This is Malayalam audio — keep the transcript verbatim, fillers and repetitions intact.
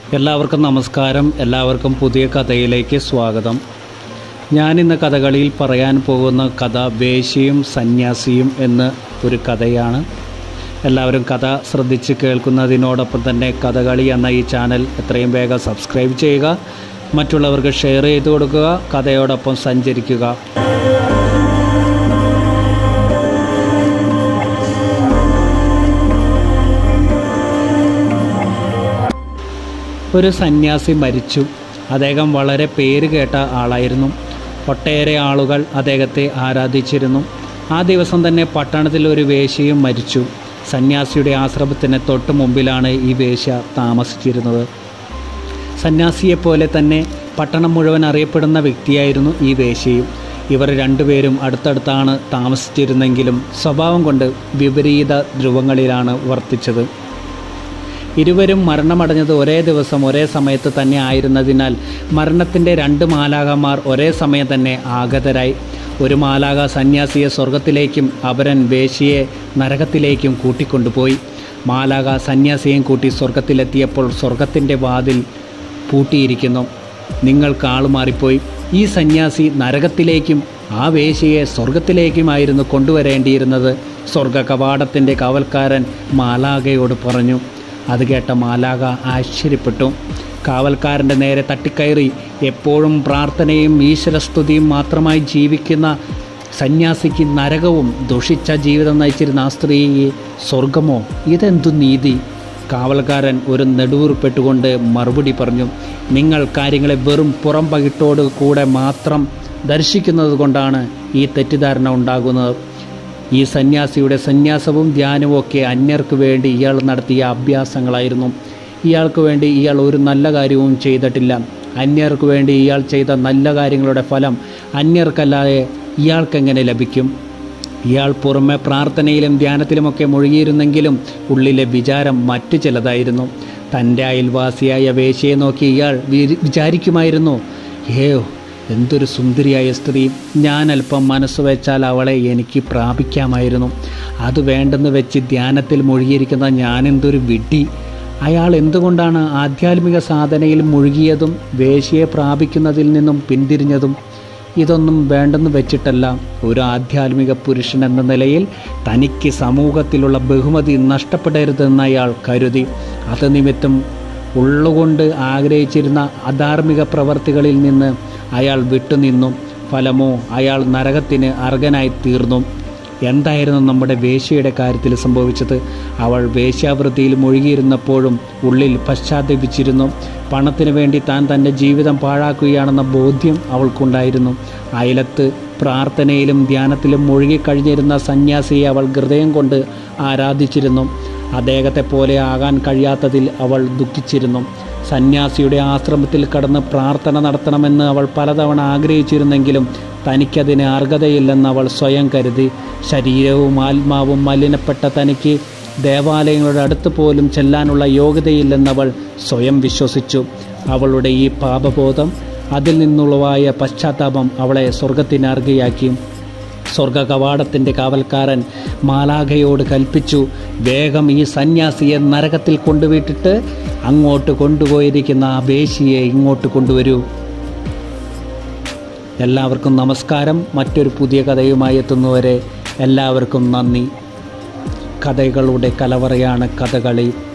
എല്ലാവർക്കും നമസ്കാരം. എല്ലാവർക്കും പുതിയ കഥയിലേക്ക് സ്വാഗതം. ഞാനിന്ന് കഥകളിയിൽ പറയാൻ പോകുന്ന കഥ വേശ്യയും സന്യാസിയും എന്ന ഒരു കഥയാണ്. എല്ലാവരും കഥ ശ്രദ്ധിച്ച് കേൾക്കുന്നതിനോടൊപ്പം തന്നെ കഥകളി എന്ന ഈ ചാനൽ എത്രയും വേഗം സബ്സ്ക്രൈബ് ചെയ്യുക, മറ്റുള്ളവർക്ക് ഷെയർ ചെയ്ത് കൊടുക്കുക, കഥയോടൊപ്പം സഞ്ചരിക്കുക. ഒരു സന്യാസി മരിച്ചു. അദ്ദേഹം വളരെ പേര് കേട്ട ആളായിരുന്നു. ഒട്ടേറെ ആളുകൾ അദ്ദേഹത്തെ ആരാധിച്ചിരുന്നു. ആ ദിവസം തന്നെ പട്ടണത്തിൽ ഒരു വേശ്യയും മരിച്ചു. സന്യാസിയുടെ ആശ്രമത്തിന് തൊട്ട് മുമ്പിലാണ് ഈ വേശ്യ താമസിച്ചിരുന്നത്. സന്യാസിയെപ്പോലെ തന്നെ പട്ടണം മുഴുവൻ അറിയപ്പെടുന്ന വ്യക്തിയായിരുന്നു ഈ വേശ്യയും. ഇവർ രണ്ടുപേരും അടുത്തടുത്താണ് താമസിച്ചിരുന്നെങ്കിലും സ്വഭാവം കൊണ്ട് വിപരീത ധ്രുവങ്ങളിലാണ് വർത്തിച്ചത്. ഇരുവരും മരണമടഞ്ഞത് ഒരേ ദിവസം ഒരേ സമയത്ത് തന്നെ ആയിരുന്നതിനാൽ മരണത്തിൻ്റെ രണ്ട് മാലാഖമാർ ഒരേ സമയം തന്നെ ആഗതരായി. ഒരു മാലാഖ സന്യാസിയെ സ്വർഗത്തിലേക്കും അപരൻ വേശ്യയെ നരകത്തിലേക്കും കൂട്ടിക്കൊണ്ടുപോയി. മാലാഖ സന്യാസിയെയും കൂട്ടി സ്വർഗത്തിലെത്തിയപ്പോൾ സ്വർഗത്തിൻ്റെ വാതിൽ പൂട്ടിയിരിക്കുന്നു. നിങ്ങൾക്ക് ആളുമാറിപ്പോയി. ഈ സന്യാസി നരകത്തിലേക്കും ആ വേശ്യയെ സ്വർഗത്തിലേക്കുമായിരുന്നു കൊണ്ടുവരേണ്ടിയിരുന്നത്. സ്വർഗ കവാടത്തിൻ്റെ കാവൽക്കാരൻ മാലാഖയോട് പറഞ്ഞു. അത് കേട്ട മാലാഖ ആശ്ചര്യപ്പെട്ടു. കാവൽക്കാരൻ്റെ നേരെ തട്ടിക്കയറി എപ്പോഴും പ്രാർത്ഥനയും ഈശ്വരസ്തുതിയും മാത്രമായി ജീവിക്കുന്ന സന്യാസിക്ക് നരകവും ദുഷിച്ച ജീവിതം നയിച്ചിരുന്ന ആ സ്ത്രീയെ സ്വർഗമോ? ഇതെന്തു നീതി? കാവൽക്കാരൻ ഒരു നെടുവീർപ്പെട്ടുകൊണ്ട് മറുപടി പറഞ്ഞു. നിങ്ങൾ കാര്യങ്ങളെ വെറും പുറം പകിട്ടോട് കൂടെ മാത്രം ദർശിക്കുന്നത് കൊണ്ടാണ് ഈ തെറ്റിദ്ധാരണ ഉണ്ടാകുന്നത്. ഈ സന്യാസിയുടെ സന്യാസവും ധ്യാനവും ഒക്കെ അന്യർക്ക് വേണ്ടി ഇയാൾ നടത്തിയ അഭ്യാസങ്ങളായിരുന്നു. ഇയാൾക്ക് വേണ്ടി ഇയാൾ ഒരു നല്ല കാര്യവും ചെയ്തിട്ടില്ല. അന്യർക്ക് വേണ്ടി ഇയാൾ ചെയ്ത നല്ല കാര്യങ്ങളുടെ ഫലം അന്യർക്കല്ലാതെ ഇയാൾക്കെങ്ങനെ ലഭിക്കും? ഇയാൾ പുറമെ പ്രാർത്ഥനയിലും ധ്യാനത്തിലുമൊക്കെ മുഴുകിയിരുന്നെങ്കിലും ഉള്ളിലെ വിചാരം മറ്റു ചിലതായിരുന്നു. തൻ്റെ അയൽവാസിയായ വേശ്യയെ നോക്കി ഇയാൾ വിചാരിക്കുമായിരുന്നു, ഏയോ എന്തൊരു സുന്ദരിയായ സ്ത്രീ, ഞാൻ അല്പം മനസ്സ് വെച്ചാൽ അവളെ എനിക്ക് പ്രാപിക്കാമായിരുന്നു. അത് വേണ്ടെന്ന് വെച്ച് ധ്യാനത്തിൽ മുഴുകിയിരിക്കുന്ന ഞാനെന്തൊരു വിഡ്ഢി. അയാൾ എന്തുകൊണ്ടാണ് ആധ്യാത്മിക സാധനയിൽ മുഴുകിയതും വേശ്യയെ പ്രാപിക്കുന്നതിൽ നിന്നും പിന്തിരിഞ്ഞതും? ഇതൊന്നും വേണ്ടെന്ന് വെച്ചിട്ടല്ല. ഒരു ആധ്യാത്മിക പുരുഷൻ എന്ന നിലയിൽ തനിക്ക് സമൂഹത്തിലുള്ള ബഹുമതി നഷ്ടപ്പെടരുതെന്ന് അയാൾ കരുതി. അത് നിമിത്തം ഉള്ളുകൊണ്ട് ആഗ്രഹിച്ചിരുന്ന അധാർമിക പ്രവർത്തികളിൽ നിന്ന് അയാൾ വിട്ടുനിന്നു. ഫലമോ അയാൾ നരകത്തിന് അർഹനായി തീർന്നു. എന്തായിരുന്നു നമ്മുടെ വേശ്യയുടെ കാര്യത്തിൽ സംഭവിച്ചത്? അവൾ വേശ്യാവൃത്തിയിൽ മുഴുകിയിരുന്നപ്പോഴും ഉള്ളിൽ പശ്ചാത്തപിച്ചിരുന്നു. പണത്തിന് വേണ്ടി താൻ തൻ്റെ ജീവിതം പാഴാക്കുകയാണെന്ന ബോധ്യം അവൾക്കുണ്ടായിരുന്നു. അയലത്ത് പ്രാർത്ഥനയിലും ധ്യാനത്തിലും മുഴുകിക്കഴിഞ്ഞിരുന്ന സന്യാസിയെ അവൾ ഹൃദയം കൊണ്ട് ആരാധിച്ചിരുന്നു. അദ്ദേഹത്തെ പോലെ ആകാൻ കഴിയാത്തതിൽ അവൾ ദുഃഖിച്ചിരുന്നു. സന്യാസിയുടെ ആശ്രമത്തിൽ കടന്ന് പ്രാർത്ഥന നടത്തണമെന്ന് അവൾ പലതവണ ആഗ്രഹിച്ചിരുന്നെങ്കിലും തനിക്കതിന് അർഹതയില്ലെന്ന് അവൾ സ്വയം കരുതി. ശരീരവും ആത്മാവും മലിനപ്പെട്ട തനിക്ക് ദേവാലയങ്ങളുടെ അടുത്ത് പോലും ചെല്ലാനുള്ള യോഗ്യതയില്ലെന്നവൾ സ്വയം വിശ്വസിച്ചു. അവളുടെ ഈ പാപബോധം, അതിൽ നിന്നുളവായ പശ്ചാത്താപം അവളെ സ്വർഗത്തിന് അർഹയാക്കി. സ്വർഗ കവാടത്തിൻ്റെ കാവൽക്കാരൻ മാലാഖയോട് കൽപ്പിച്ചു, വേഗം ഈ സന്യാസിയെ നരകത്തിൽ കൊണ്ടുവിട്ടിട്ട് അങ്ങോട്ട് കൊണ്ടുപോയിരിക്കുന്ന ആ വേശ്യയെ ഇങ്ങോട്ട് കൊണ്ടുവരൂ. എല്ലാവർക്കും നമസ്കാരം. മറ്റൊരു പുതിയ കഥയുമായി എത്തുന്നവരെ എല്ലാവർക്കും നന്ദി. കഥകളുടെ കലവറയാണ് കഥകളി.